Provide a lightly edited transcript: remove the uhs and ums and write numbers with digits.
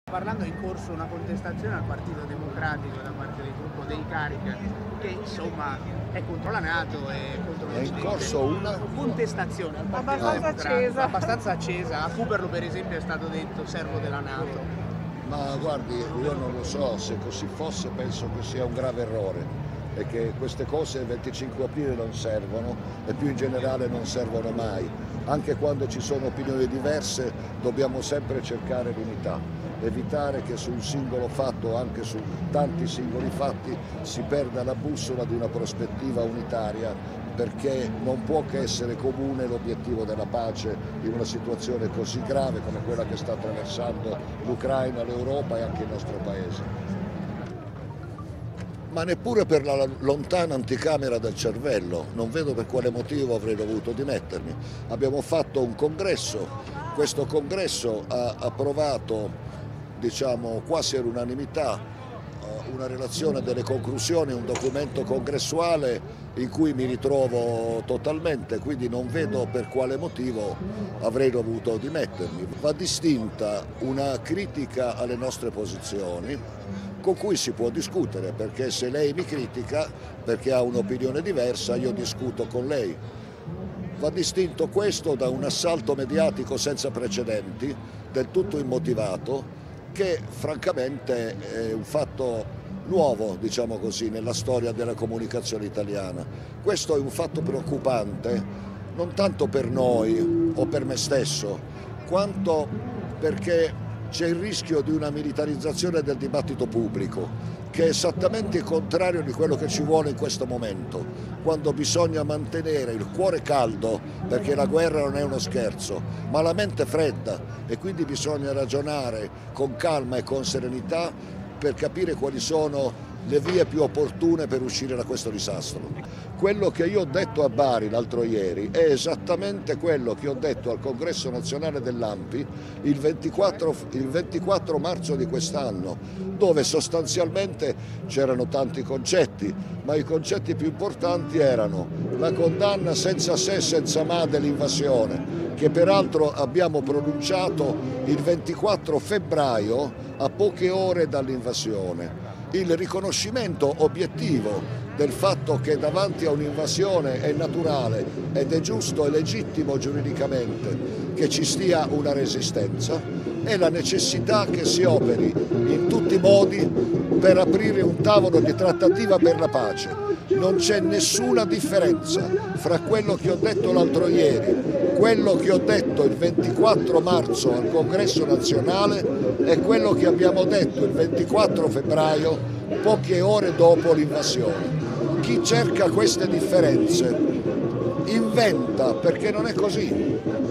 Parlando, è in corso una contestazione al Partito Democratico da parte del gruppo dei Carica, che insomma è contro la NATO e contro l'Occidente. È in corso una contestazione al Partito Democratico, abbastanza accesa. A Cooperlo per esempio è stato detto servo della NATO. Ma guardi, io non lo so, se così fosse penso che sia un grave errore e che queste cose il 25 aprile non servono e più in generale non servono mai. Anche quando ci sono opinioni diverse dobbiamo sempre cercare l'unità, evitare che su un singolo fatto, anche su tanti singoli fatti, si perda la bussola di una prospettiva unitaria, perché non può che essere comune l'obiettivo della pace in una situazione così grave come quella che sta attraversando l'Ucraina, l'Europa e anche il nostro Paese. Ma neppure per la lontana anticamera del cervello, non vedo per quale motivo avrei dovuto dimettermi. Abbiamo fatto un congresso, questo congresso ha approvato, diciamo, quasi all'unanimità una relazione delle conclusioni, un documento congressuale in cui mi ritrovo totalmente, quindi non vedo per quale motivo avrei dovuto dimettermi. Va distinta una critica alle nostre posizioni, con cui si può discutere, perché se lei mi critica perché ha un'opinione diversa, io discuto con lei. Va distinto questo da un assalto mediatico senza precedenti, del tutto immotivato, che francamente è un fatto nuovo, diciamo così, nella storia della comunicazione italiana. Questo è un fatto preoccupante, non tanto per noi o per me stesso, quanto perché c'è il rischio di una militarizzazione del dibattito pubblico, che è esattamente il contrario di quello che ci vuole in questo momento, quando bisogna mantenere il cuore caldo, perché la guerra non è uno scherzo, ma la mente fredda, e quindi bisogna ragionare con calma e con serenità per capire quali sono le vie più opportune per uscire da questo disastro. Quello che io ho detto a Bari l'altro ieri è esattamente quello che ho detto al Congresso Nazionale dell'ANPI il 24 marzo di quest'anno, dove sostanzialmente c'erano tanti concetti, ma i concetti più importanti erano la condanna senza se e senza ma dell'invasione, che peraltro abbiamo pronunciato il 24 febbraio a poche ore dall'invasione. Il riconoscimento obiettivo del fatto che davanti a un'invasione è naturale ed è giusto e legittimo giuridicamente che ci stia una resistenza e la necessità che si operi in tutti i modi per aprire un tavolo di trattativa per la pace. Non c'è nessuna differenza fra quello che ho detto l'altro ieri, quello che ho detto il 24 marzo al Congresso Nazionale e quello che abbiamo detto il 24 febbraio, poche ore dopo l'invasione. Chi cerca queste differenze inventa, perché non è così.